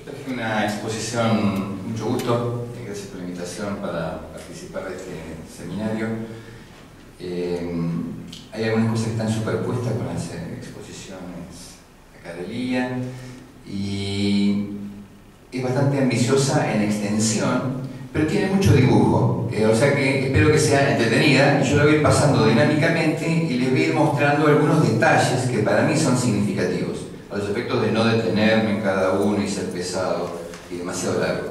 Traje una exposición, mucho gusto, gracias por la invitación para participar de este seminario. Hay algunas cosas que están superpuestas con las exposiciones acá de Lía y es bastante ambiciosa en extensión, pero tiene mucho dibujo, o sea que espero que sea entretenida y yo la voy a ir pasando dinámicamente y les voy a ir mostrando algunos detalles que para mí son significativos, a los efectos de no detenerme en cada uno y ser pesado y demasiado largo.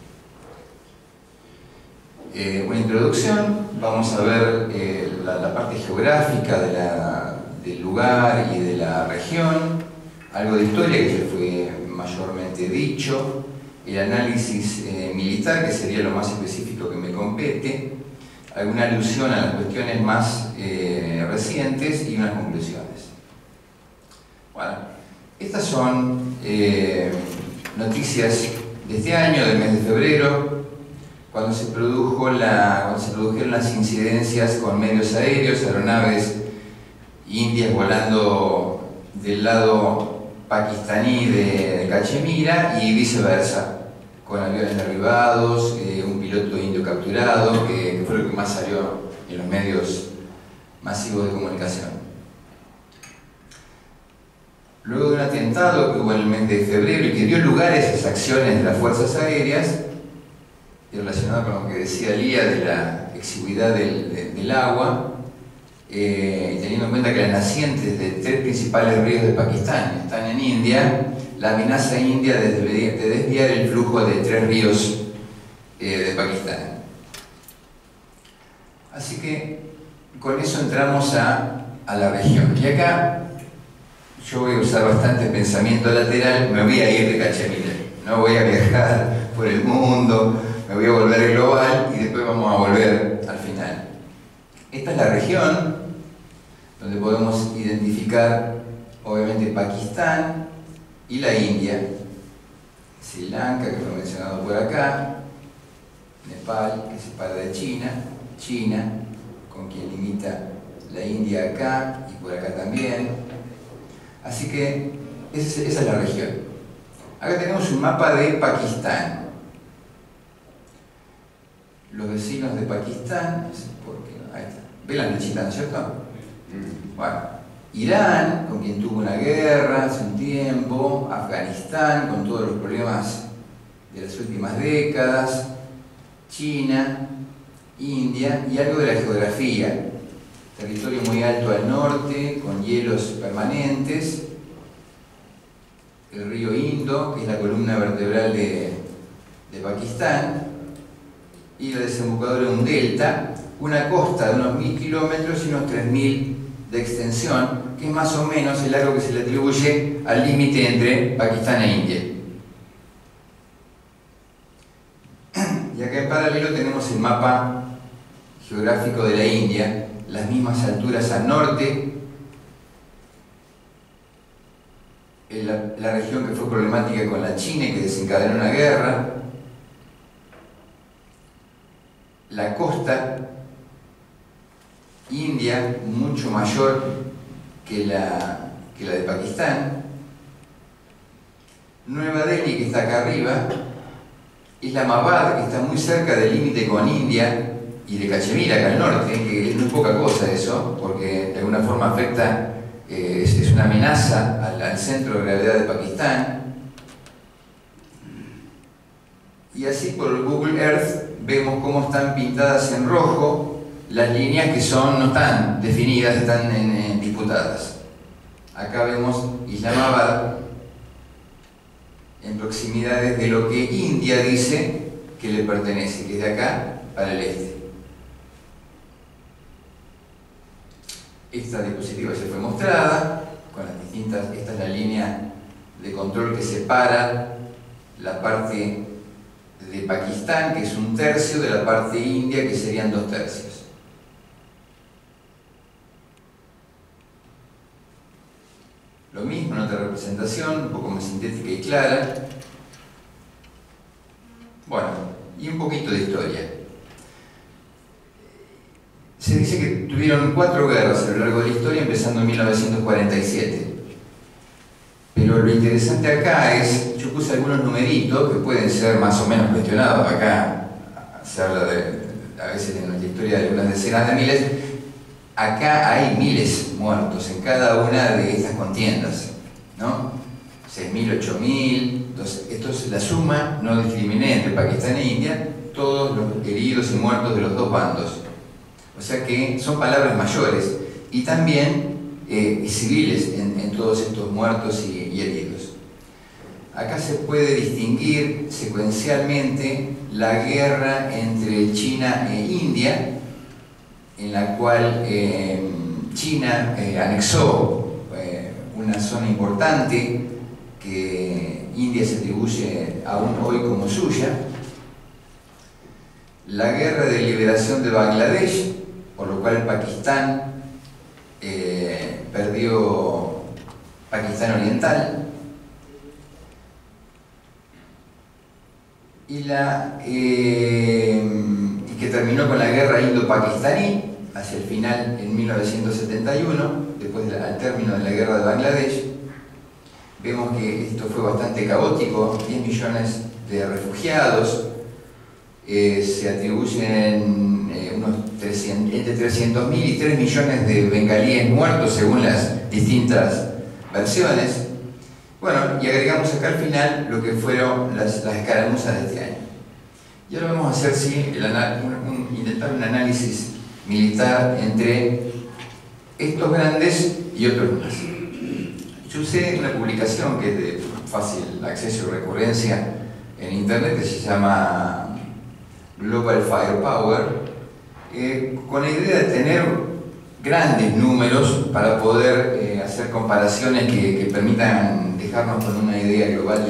Una introducción, vamos a ver la parte geográfica del lugar y de la región, algo de historia que ya fue mayormente dicho, el análisis militar, que sería lo más específico que me compete, alguna alusión a las cuestiones más recientes y unas conclusiones. Bueno, estas son noticias de este año, del mes de febrero, cuando se produjeron las incidencias con medios aéreos, aeronaves indias volando del lado pakistaní de Cachemira y viceversa, con aviones derribados, un piloto indio capturado, que fue lo que más salió en los medios masivos de comunicación. Luego de un atentado que hubo en el mes de febrero y que dio lugar a esas acciones de las fuerzas aéreas, y relacionado con lo que decía Lía de la exiguidad del agua, teniendo en cuenta que las nacientes de tres principales ríos de Pakistán están en India, la amenaza india de desviar el flujo de tres ríos de Pakistán. Así que con eso entramos a la región. Y acá yo voy a usar bastante pensamiento lateral, me voy a ir de Cachemira, no voy a viajar por el mundo, me voy a volver global y después vamos a volver al final. Esta es la región donde podemos identificar obviamente Pakistán y la India, Sri Lanka, que fue mencionado por acá, Nepal, que se separa de China, China, con quien limita la India acá y por acá también. Así que esa es la región. Acá tenemos un mapa de Pakistán. Los vecinos de Pakistán, no sé por qué no, ahí está. ¿Ve la flechita, no es cierto? Bueno, Irán, con quien tuvo una guerra hace un tiempo, Afganistán, con todos los problemas de las últimas décadas, China, India y algo de la geografía. Territorio muy alto al norte, con hielos permanentes, el río Indo, que es la columna vertebral de Pakistán, y la desembocadura de un delta, una costa de unos 1000 kilómetros y unos 3000 de extensión, que es más o menos el largo que se le atribuye al límite entre Pakistán e India. Y acá en paralelo tenemos el mapa geográfico de la India, las mismas alturas al norte, la región que fue problemática con la China y que desencadenó una guerra, la costa india mucho mayor que la de Pakistán, Nueva Delhi, que está acá arriba, Islamabad, que está muy cerca del límite con India, y de Cachemira acá al norte, que no es poca cosa eso, porque de alguna forma afecta, es una amenaza al centro de gravedad de Pakistán. Y así por Google Earth vemos cómo están pintadas en rojo las líneas que no están definidas, están disputadas. Acá vemos Islamabad en proximidades de lo que India dice que le pertenece, que es de acá para el este. Esta diapositiva ya fue mostrada, con las distintas, esta es la línea de control que separa la parte de Pakistán, que es 1/3, de la parte india, que serían 2/3. Lo mismo en otra representación, un poco más sintética y clara. Bueno, y un poquito de historia. Se dice que tuvieron 4 guerras a lo largo de la historia, empezando en 1947. Pero lo interesante acá es, yo puse algunos numeritos que pueden ser más o menos cuestionados. Acá se habla a veces en nuestra historia de algunas decenas de miles. Acá hay miles muertos en cada una de estas contiendas, ¿no? 6.000, 8.000. Entonces, esto es la suma, no discriminé entre Pakistán e India, todos los heridos y muertos de los dos bandos. O sea que son palabras mayores y también civiles en todos estos muertos y heridos. Acá se puede distinguir secuencialmente la guerra entre China e India, en la cual China anexó una zona importante que India se atribuye aún hoy como suya. La guerra de liberación de Bangladesh, por lo cual Pakistán perdió Pakistán Oriental, y que terminó con la guerra indo-pakistaní hacia el final en 1971, después al término de la guerra de Bangladesh. Vemos que esto fue bastante caótico, 10 millones de refugiados, se atribuyen entre 300.000 y 3 millones de bengalíes muertos según las distintas versiones. Bueno, y agregamos acá al final lo que fueron las escaramuzas de este año. Y ahora vamos a hacer intentar un análisis militar entre estos grandes y otros más. Yo usé una publicación que es de fácil acceso y recurrencia en internet que se llama Global Firepower, con la idea de tener grandes números para poder hacer comparaciones que permitan dejarnos con una idea global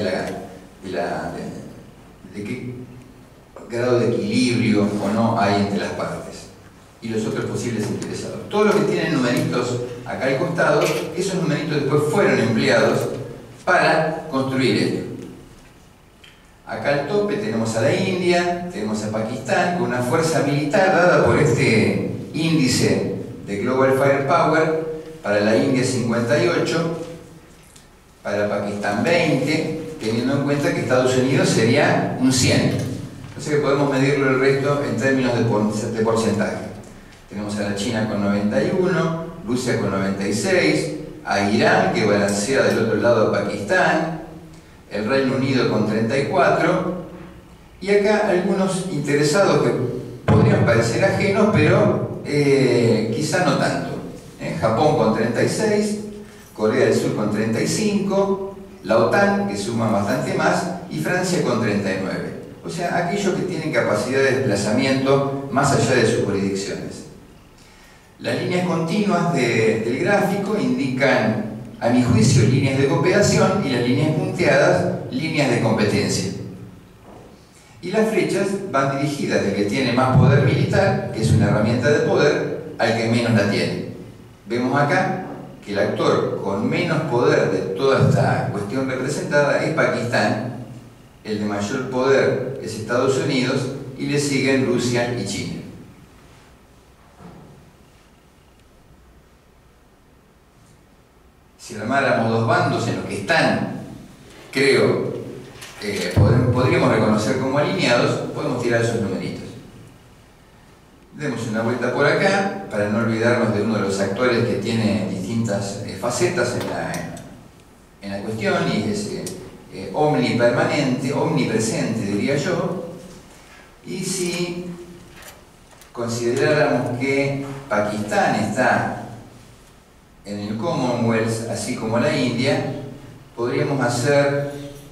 de qué grado de equilibrio o no hay entre las partes y los otros posibles interesados. Todos los que tienen numeritos acá al costado, esos numeritos después fueron empleados para construir esto. Acá al tope tenemos a la India, tenemos a Pakistán, con una fuerza militar dada por este índice de Global Firepower. Para la India 58, para Pakistán 20, teniendo en cuenta que Estados Unidos sería un 100. Entonces que podemos medirlo el resto en términos de porcentaje. Tenemos a la China con 91, Rusia con 96, a Irán, que balancea del otro lado a Pakistán, el Reino Unido con 34, y acá algunos interesados que podrían parecer ajenos, pero quizá no tanto. Japón con 36, Corea del Sur con 35, la OTAN, que suma bastante más, y Francia con 39. O sea, aquellos que tienen capacidad de desplazamiento más allá de sus jurisdicciones. Las líneas continuas del gráfico indican, a mi juicio, líneas de cooperación, y las líneas punteadas, líneas de competencia. Y las flechas van dirigidas del que tiene más poder militar, que es una herramienta de poder, al que menos la tiene. Vemos acá que el actor con menos poder de toda esta cuestión representada es Pakistán, el de mayor poder es Estados Unidos, y le siguen Rusia y China. Si armáramos dos bandos en los que están, creo, podríamos reconocer como alineados, podemos tirar esos numeritos. Demos una vuelta por acá, para no olvidarnos de uno de los actores que tiene distintas facetas en la cuestión, y es omnipermanente, omnipresente diría yo. Y si consideráramos que Pakistán está en el Commonwealth, así como la India, podríamos hacer,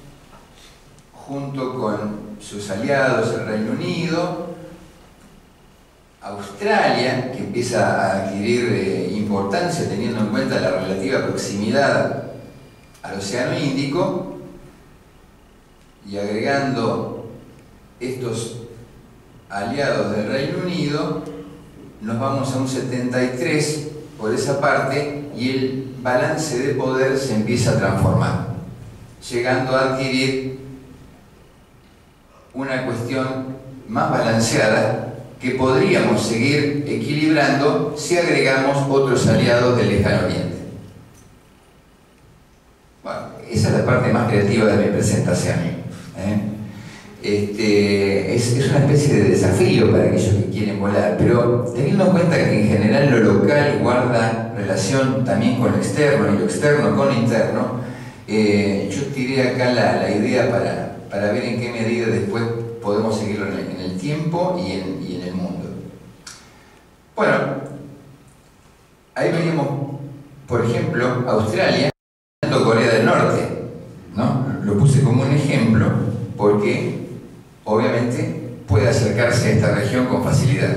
junto con sus aliados, el Reino Unido, Australia, que empieza a adquirir importancia teniendo en cuenta la relativa proximidad al Océano Índico, y agregando estos aliados del Reino Unido, nos vamos a un 73 por esa parte, y el balance de poder se empieza a transformar, llegando a adquirir una cuestión más balanceada que podríamos seguir equilibrando si agregamos otros aliados del Lejano Oriente. Bueno, la parte más creativa de mi presentación. Es una especie de desafío para aquellos que quieren volar, pero teniendo en cuenta que en general lo local guarda relación también con lo externo y lo externo con lo interno, yo tiré acá la idea para ver en qué medida después podemos seguirlo en el tiempo y en el mundo. Bueno, ahí veríamos, por ejemplo, Australia, Corea del Norte, ¿no? Lo puse como un ejemplo porque obviamente puede acercarse a esta región con facilidad.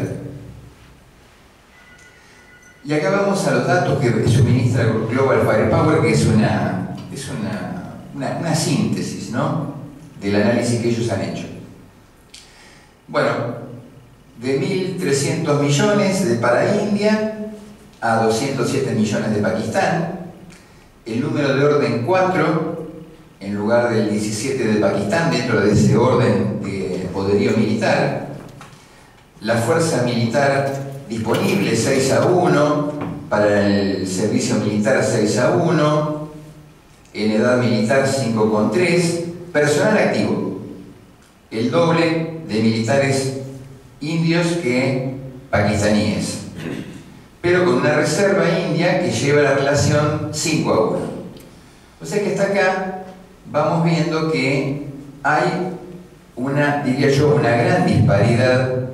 Y acá vamos a los datos que suministra Global Firepower, que es una síntesis, ¿no?, del análisis que ellos han hecho. Bueno, de 1.300 millones para India a 207 millones de Pakistán, el número de orden 4 en lugar del 17 de Pakistán dentro de ese orden de poderío militar, la fuerza militar disponible 6-1, para el servicio militar 6-1, en edad militar 5,3, personal activo, el doble de militares indios que pakistaníes, pero con una reserva india que lleva la relación 5-1. O sea que hasta acá vamos viendo que hay diría yo, una gran disparidad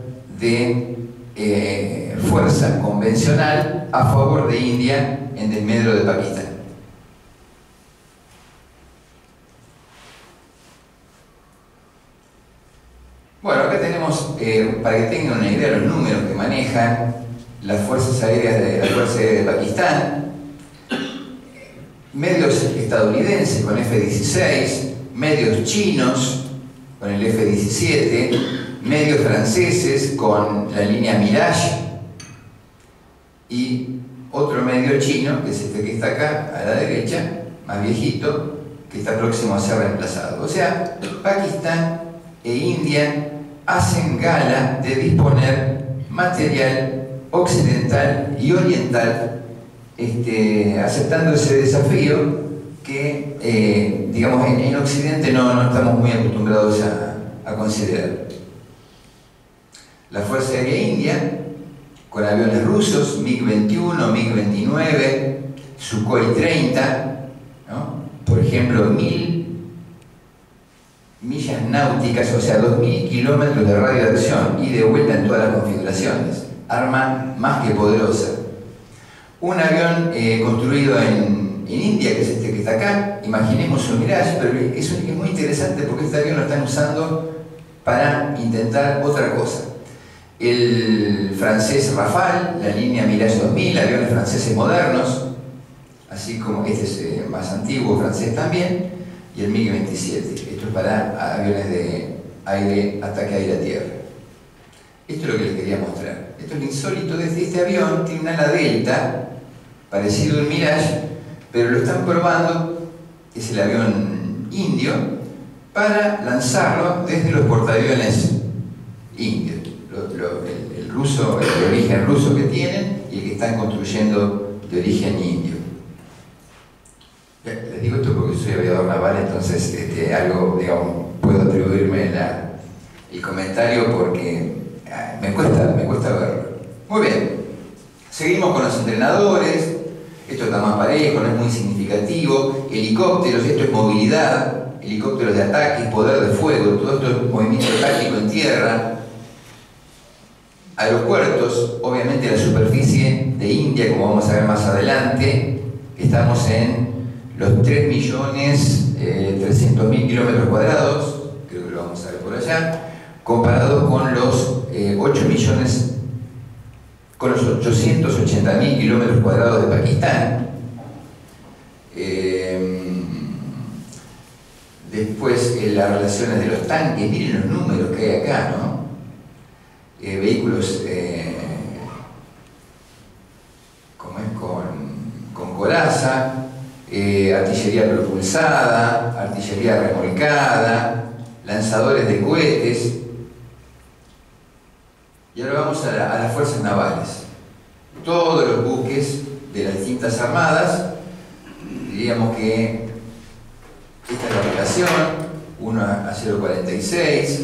de fuerza convencional a favor de India en desmedro de Pakistán. Bueno, acá tenemos, para que tengan una idea de los números que manejan las fuerzas aéreas de Pakistán, medios estadounidenses con F-16, medios chinos con el F-17, medios franceses con la línea Mirage y otro medio chino, que es este que está acá a la derecha, más viejito, que está próximo a ser reemplazado. O sea, Pakistán e India hacen gala de disponer material occidental y oriental, aceptando ese desafío que, digamos, en Occidente no estamos muy acostumbrados a considerar. La Fuerza Aérea India, con aviones rusos, MiG-21, MiG-29, Sukhoi 30, ¿no?, por ejemplo, 1.000 millas náuticas, o sea, 2.000 kilómetros de radio de acción, y de vuelta en todas las configuraciones. Arma más que poderosa. Un avión construido en India, que es este que está acá, imaginemos un Mirage, pero es muy interesante porque este avión lo están usando para intentar otra cosa. El francés Rafale, la línea Mirage 2000, aviones franceses modernos, así como este es más antiguo, francés también, y el MiG-27. Esto es para aviones de ataque aire-tierra. Esto es lo que les quería mostrar. Esto es lo insólito de este avión. Tiene un ala delta, parecido al Mirage, pero lo están probando, es el avión indio, para lanzarlo desde los portaaviones indios. El origen ruso que tienen y el que están construyendo de origen indio. Les digo esto porque soy aviador naval, entonces algo, digamos, puedo atribuirme el comentario porque me cuesta verlo. Muy bien, seguimos con los entrenadores. Esto está más parejo, no es muy significativo. Helicópteros, esto es movilidad, helicópteros de ataque, poder de fuego, todo esto es movimiento táctico en tierra. Aeropuertos, obviamente la superficie de India, como vamos a ver más adelante, estamos en los 3.300.000 kilómetros cuadrados, creo que lo vamos a ver por allá, comparado con los 880.000 kilómetros cuadrados de Pakistán. Después las relaciones de los tanques, miren los números que hay acá, ¿no? Vehículos con coraza, artillería propulsada, artillería remolcada, lanzadores de cohetes. Y ahora vamos a las fuerzas navales. Todos los buques de las distintas armadas, diríamos que Esta es la relación, 1:046.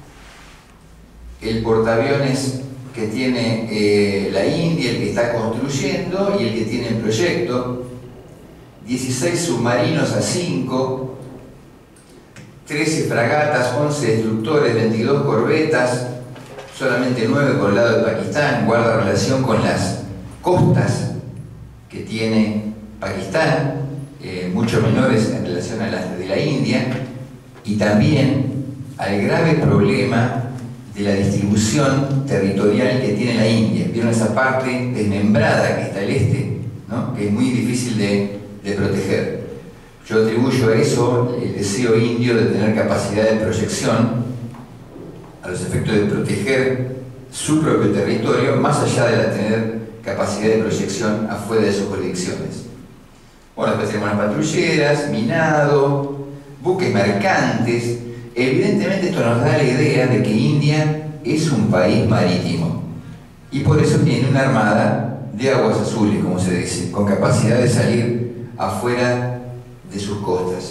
El portaaviones que tiene la India, el que está construyendo y el que tiene en proyecto. 16 submarinos A5, 13 fragatas, 11 destructores, 22 corbetas, solamente 9 por el lado de Pakistán, guarda relación con las costas que tiene Pakistán, mucho menores en relación a las de la India, y también al grave problema de la distribución territorial que tiene la India. ¿Vieron esa parte desmembrada que está al este, ¿no? Que es muy difícil de proteger? Yo atribuyo a eso el deseo indio de tener capacidad de proyección a los efectos de proteger su propio territorio, más allá de la tener capacidad de proyección afuera de sus jurisdicciones. Bueno, después tenemos las patrulleras, minado, buques mercantes. Evidentemente esto nos da la idea de que India es un país marítimo y por eso tiene una armada de aguas azules, como se dice, con capacidad de salir afuera de sus costas.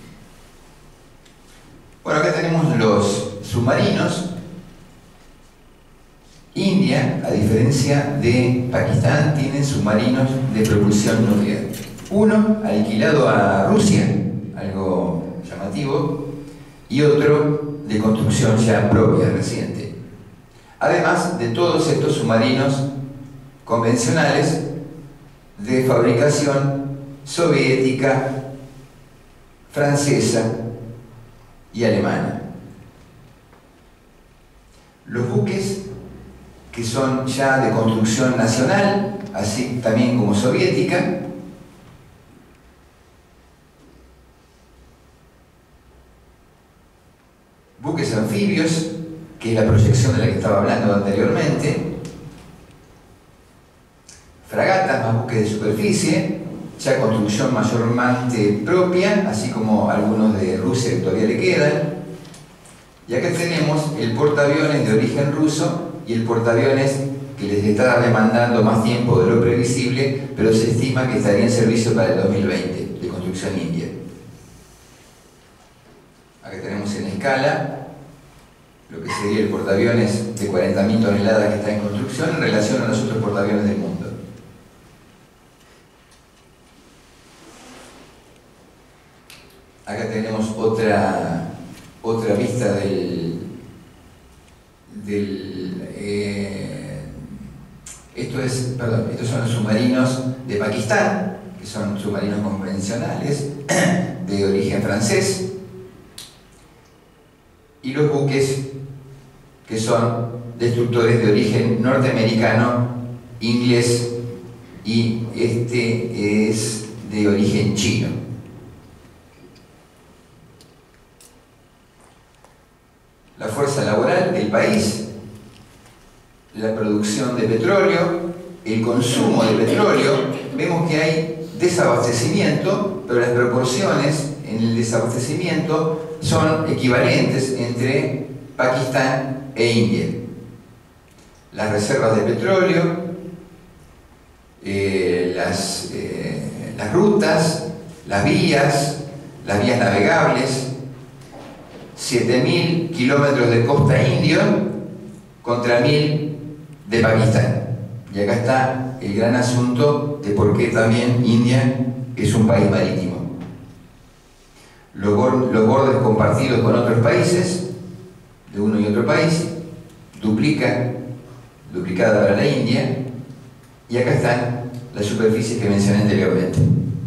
Bueno, acá tenemos los submarinos. India, a diferencia de Pakistán, tiene submarinos de propulsión nuclear. Uno alquilado a Rusia, algo llamativo, y otro de construcción ya propia, reciente. Además de todos estos submarinos convencionales de fabricación soviética, francesa y alemana. Los buques que son ya de construcción nacional, así también como soviética, buques anfibios, que es la proyección de la que estaba hablando anteriormente, fragatas más buques de superficie, ya construcción mayormente propia, así como algunos de Rusia que todavía le quedan. Y acá tenemos el portaaviones de origen ruso y el portaaviones que les está demandando más tiempo de lo previsible, pero se estima que estaría en servicio para el 2020, de construcción india. Acá tenemos en escala lo que sería el portaaviones de 40.000 toneladas que está en construcción en relación a los otros portaaviones del mundo. Acá tenemos otra vista estos son los submarinos de Pakistán, que son submarinos convencionales de origen francés, y los buques que son destructores de origen norteamericano, inglés, y este es de origen chino. La fuerza laboral del país, la producción de petróleo, el consumo de petróleo. Vemos que hay desabastecimiento, pero las proporciones en el desabastecimiento son equivalentes entre Pakistán e India. Las reservas de petróleo, las rutas, las vías navegables, 7.000 kilómetros de costa indio contra 1.000 de Pakistán. Y acá está el gran asunto de por qué también India es un país marítimo. Los bordes compartidos con otros países, de uno y otro país, duplicada para la India, y acá están las superficies que mencioné anteriormente.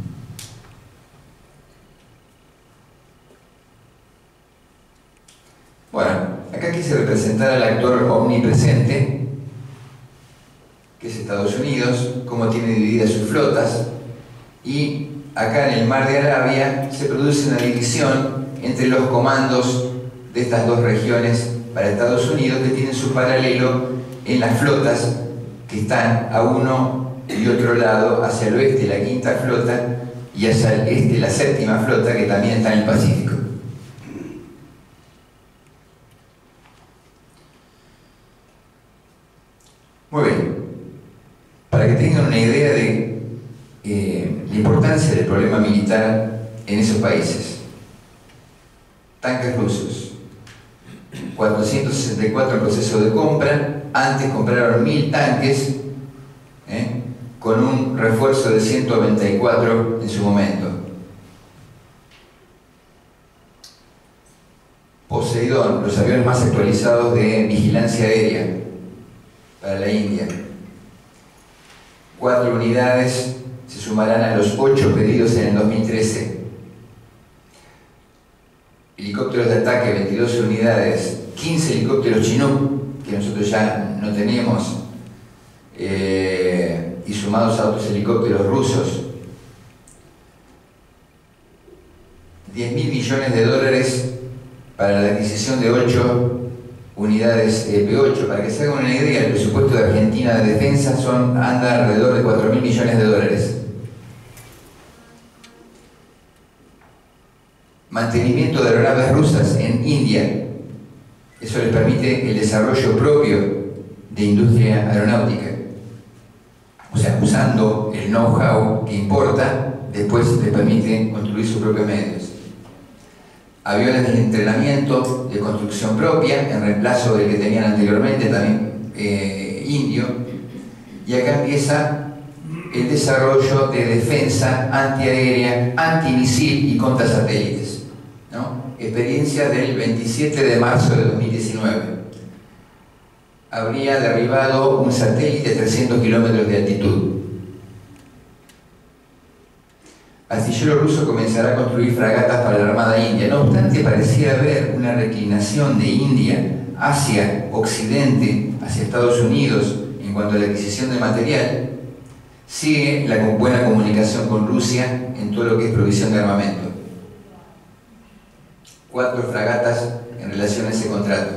Bueno, acá quise representar al actor omnipresente, que es Estados Unidos, cómo tiene divididas sus flotas, y acá en el Mar de Arabia se produce una división entre los comandos de estas dos regiones para Estados Unidos, que tienen su paralelo en las flotas que están a uno y otro lado, hacia el oeste la quinta flota y hacia el este la séptima flota, que también está en el Pacífico. Muy bien, para que tengan una idea de la importancia del problema militar en esos países. tanques rusos. 464 en proceso de compra. Antes compraron 1000 tanques, con un refuerzo de 194 en su momento. Poseidón, los aviones más actualizados de vigilancia aérea para la India. 4 unidades se sumarán a los 8 pedidos en el 2013. Helicópteros de ataque, 22 unidades. 15 helicópteros Chinook, que nosotros ya no tenemos, y sumados a otros helicópteros rusos. 10.000 millones de dólares para la adquisición de 8 unidades P-8. Para que se hagan una idea, el presupuesto de Argentina de defensa anda alrededor de 4.000 millones de dólares. Mantenimiento de aeronaves rusas en India. Eso les permite el desarrollo propio de industria aeronáutica. O sea, usando el know-how que importa, después les permite construir sus propios medios. Aviones de entrenamiento de construcción propia, en reemplazo del que tenían anteriormente, también indio. Y acá empieza el desarrollo de defensa antiaérea, antimisil y contra satélites, ¿no? Experiencia del 27 de marzo de 2019. Habría derribado un satélite a 300 kilómetros de altitud. Astillero ruso comenzará a construir fragatas para la Armada India. No obstante, parecía haber una reclinación de India hacia Occidente, hacia Estados Unidos, en cuanto a la adquisición de material. Sigue la buena comunicación con Rusia en todo lo que es provisión de armamento. 4 fragatas en relación a ese contrato.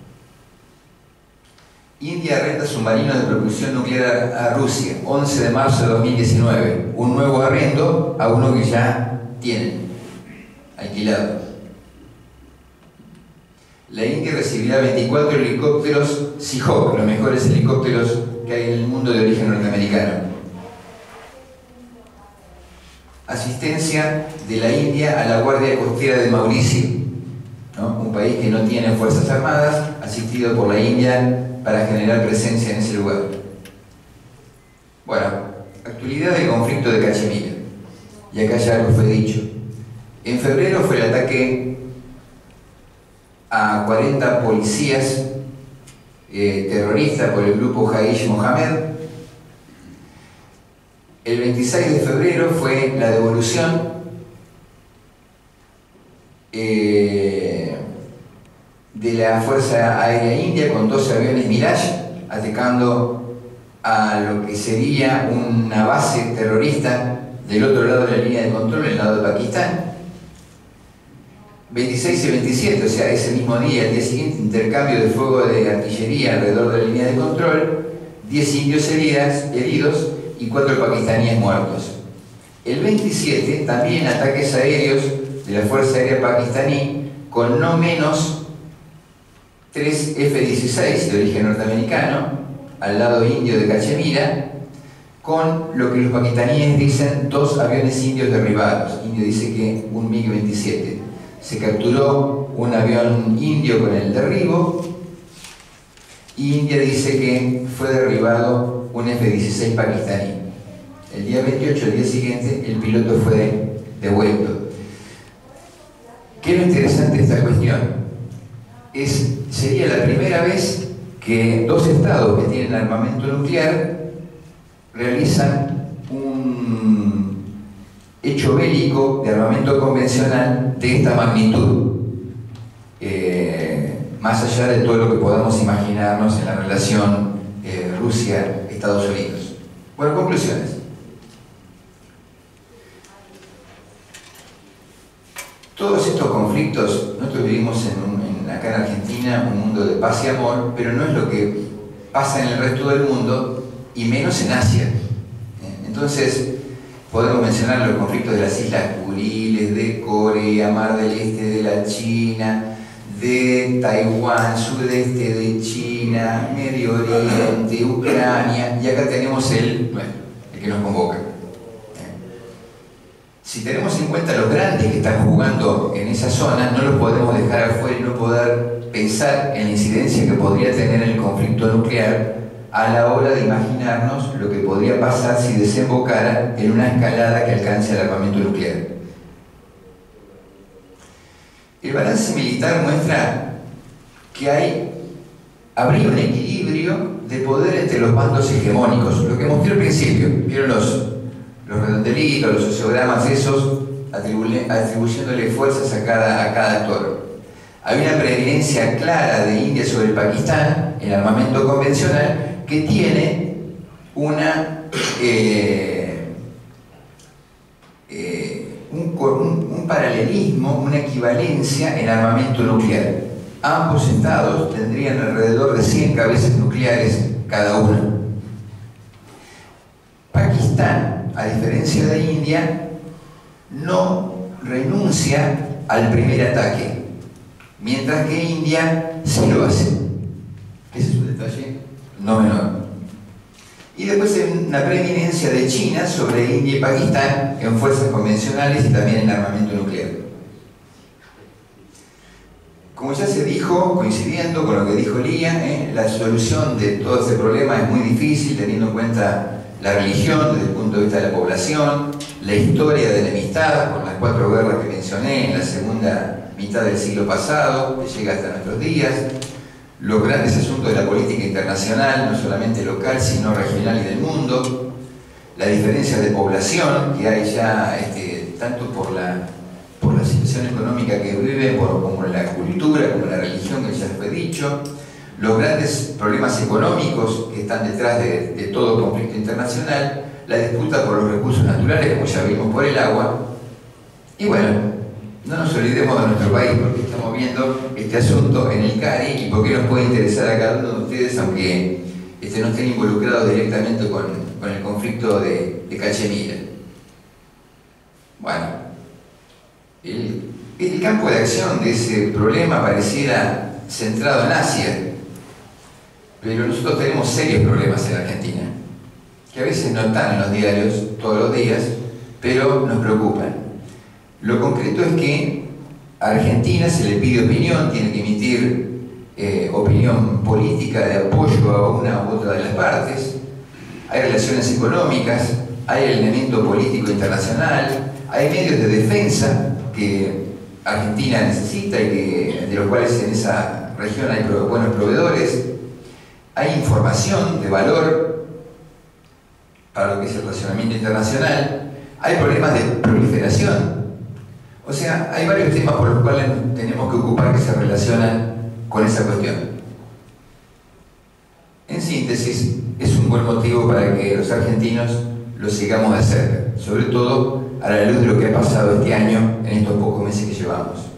India arrenda submarinos de propulsión nuclear a Rusia, 11 de marzo de 2019. Un nuevo arrendo a uno que ya tienen alquilado. La India recibirá 24 helicópteros Seahawk, los mejores helicópteros que hay en el mundo de origen norteamericano. Asistencia de la India a la Guardia Costera de Mauricio, ¿no? Un país que no tiene fuerzas armadas, asistido por la India para generar presencia en ese lugar. Bueno, actualidad del conflicto de Cachemira. Y acá ya lo fue dicho. En febrero fue el ataque a 40 policías terroristas por el grupo Jaish Mohammed. El 26 de febrero fue la devolución de la Fuerza Aérea India con 12 aviones Mirage atacando a lo que sería una base terrorista del otro lado de la línea de control, el lado de Pakistán. 26 y 27, o sea, ese mismo día, el día siguiente, intercambio de fuego de artillería alrededor de la línea de control, 10 indios heridos y 4 pakistaníes muertos. El 27, también ataques aéreos de la Fuerza Aérea Pakistaní con no menos 3 F-16 de origen norteamericano al lado indio de Cachemira, con lo que los pakistaníes dicen 2 aviones indios derribados. Indio dice que un MiG-27. Se capturó un avión indio con el derribo y India dice que fue derribado un F-16 pakistaní. El día 28, el día siguiente, el piloto fue devuelto. ¿Qué es lo interesante de esta cuestión? Sería la primera vez que 2 estados que tienen armamento nuclear realizan un hecho bélico de armamento convencional de esta magnitud, más allá de todo lo que podamos imaginarnos en la relación Rusia-Estados Unidos. Bueno, conclusiones. Todos estos conflictos, nosotros vivimos acá en Argentina un mundo de paz y amor, pero no es lo que pasa en el resto del mundo, y menos en Asia. Entonces, podemos mencionar los conflictos de las Islas Kuriles, de Corea, Mar del Este de la China, de Taiwán, sudeste de China, Medio Oriente, Ucrania, y acá tenemos el que nos convoca. si tenemos en cuenta los grandes que están jugando en esa zona, no los podemos dejar afuera y no poder pensar en la incidencia que podría tener el conflicto nuclear a la hora de imaginarnos lo que podría pasar si desembocara en una escalada que alcance el armamento nuclear. El balance militar muestra que habría un equilibrio de poder entre los bandos hegemónicos, lo que mostré al principio. ¿Vieron los redondelitos, los sociogramas esos, atribuyéndole fuerzas a cada actor? Hay una preeminencia clara de India sobre el Pakistán en armamento convencional que tiene un paralelismo, una equivalencia en armamento nuclear. Ambos estados tendrían alrededor de 100 cabezas nucleares cada uno. Pakistán, a diferencia de India, no renuncia al primer ataque, mientras que India sí lo hace. Ese es un detalle no menor. Y después hay una preeminencia de China sobre India y Pakistán en fuerzas convencionales y también en armamento nuclear. Como ya se dijo, coincidiendo con lo que dijo Lía, la solución de todo este problema es muy difícil teniendo en cuenta la religión desde el punto de vista de la población, la historia de enemistad con las 4 guerras que mencioné en la segunda mitad del siglo pasado, que llega hasta nuestros días, los grandes asuntos de la política internacional, no solamente local, sino regional y del mundo, la diferencia de población que hay ya, tanto por la situación económica que vive, como la cultura, como la religión, que ya fue dicho, los grandes problemas económicos que están detrás de todo conflicto internacional, la disputa por los recursos naturales, como ya vimos, por el agua, y bueno, no nos olvidemos de nuestro país, porque estamos viendo este asunto en el CARI y por qué nos puede interesar a cada uno de ustedes, aunque no estén involucrados directamente con el conflicto de Cachemira. Bueno, el campo de acción de ese problema pareciera centrado en Asia, pero nosotros tenemos serios problemas en Argentina, que a veces no están en los diarios todos los días, pero nos preocupan. Lo concreto es que a Argentina se le pide opinión, tiene que emitir opinión política de apoyo a una u otra de las partes, hay relaciones económicas, hay elemento político internacional, hay medios de defensa que Argentina necesita y de los cuales en esa región hay buenos proveedores, hay información de valor para lo que es el relacionamiento internacional, hay problemas de proliferación. O sea, hay varios temas por los cuales tenemos que ocupar que se relacionan con esa cuestión. En síntesis, es un buen motivo para que los argentinos lo sigamos de cerca, sobre todo a la luz de lo que ha pasado este año en estos pocos meses que llevamos.